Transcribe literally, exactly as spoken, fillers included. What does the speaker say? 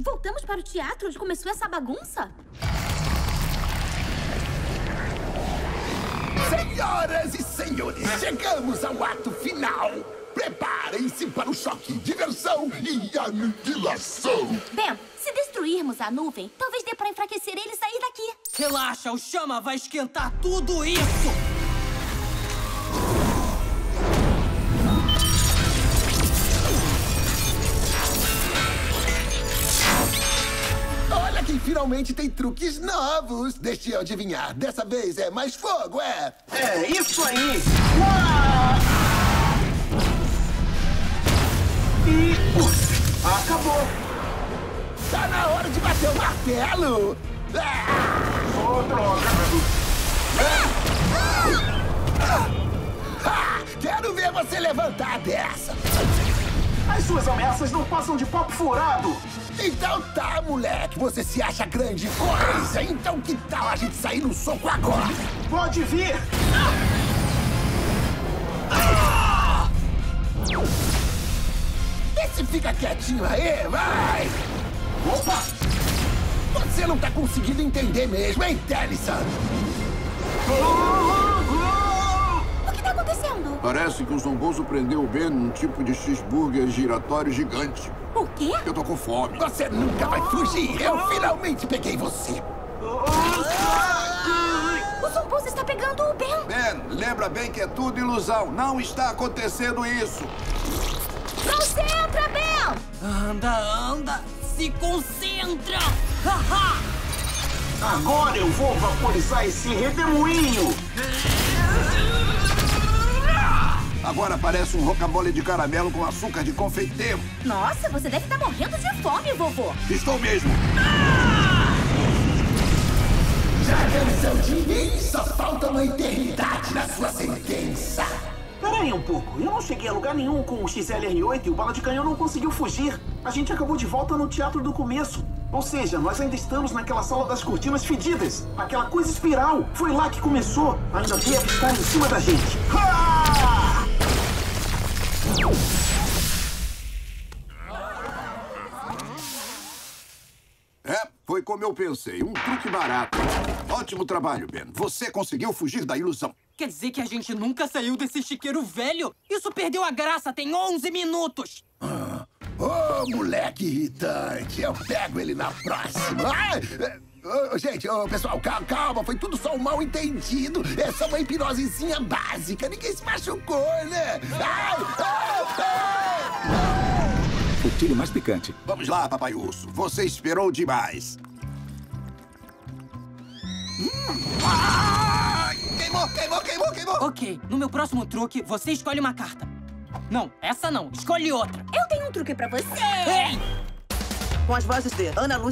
Voltamos para o teatro onde começou essa bagunça? Senhoras e senhores, chegamos ao ato final. Preparem-se para o choque, diversão e aniquilação. Ben, se destruirmos a nuvem, talvez dê para enfraquecer ele e sair daqui. Relaxa, o chama vai esquentar tudo isso! Olha quem finalmente tem truques novos. Deixa eu adivinhar, dessa vez é mais fogo, é? É, isso aí! Uau! E... Uh, acabou! Tá na hora de bater o martelo! Oh, droga! Ah, quero ver você levantar dessa! As suas ameaças não passam de papo furado! Então tá, moleque, você se acha grande coisa. Então que tal a gente sair no soco agora? Pode vir! Ah! Vê se fica quietinho aí, vai! Opa! Você não tá conseguindo entender mesmo, hein, Tennyson? O que tá acontecendo? Parece que o Zomboso prendeu o Ben num tipo de cheeseburger giratório gigante. O quê? Eu tô com fome. Você nunca vai fugir! Eu finalmente peguei você! O Zomboso está pegando o Ben! Ben, lembra bem que é tudo ilusão. Não está acontecendo isso. Concentra, Ben! Anda, anda! Se concentra! Haha! Agora eu vou vaporizar esse redemoinho! Agora parece um rocambole de caramelo com açúcar de confeiteiro. Nossa, você deve estar morrendo de fome, vovô! Estou mesmo. Já cansou de mim? Só falta uma eternidade na sua sentença! Peraí um pouco, eu não cheguei a lugar nenhum com o X L R oito e o Bala de Canhão não conseguiu fugir. A gente acabou de volta no teatro do começo. Ou seja, nós ainda estamos naquela sala das cortinas fedidas. Aquela coisa espiral. Foi lá que começou. Ainda deve estar em cima da gente. Ha! É, foi como eu pensei. Um truque barato. Ótimo trabalho, Ben. Você conseguiu fugir da ilusão. Quer dizer que a gente nunca saiu desse chiqueiro velho? Isso perdeu a graça, tem onze minutos! Ah, ô, moleque irritante! Eu pego ele na próxima! Ai, é, ô, gente, ô, pessoal, calma, calma, foi tudo só um mal entendido. É só uma hipnosezinha básica, ninguém se machucou, né? Ai, ai, ai. O tiro mais picante. Vamos lá, papai urso. Você esperou demais. Hum. Ai, queimou, queimou, queimou, queimou. Ok, no meu próximo truque, você escolhe uma carta. Não, essa não. Escolhe outra. Eu tenho um truque pra você! Ei! Com as vozes de Ana Lúcia